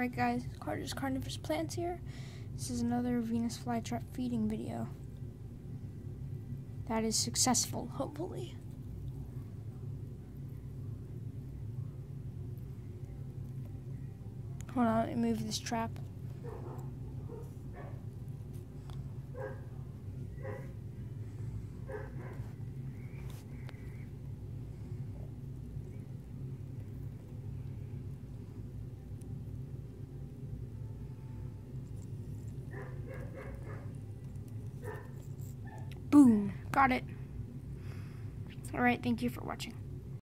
Alright guys, Carter's Carnivorous Plants here. This is another Venus flytrap feeding video. That is successful, hopefully. Hold on, let me move this trap. Boom, got it. Alright, thank you for watching.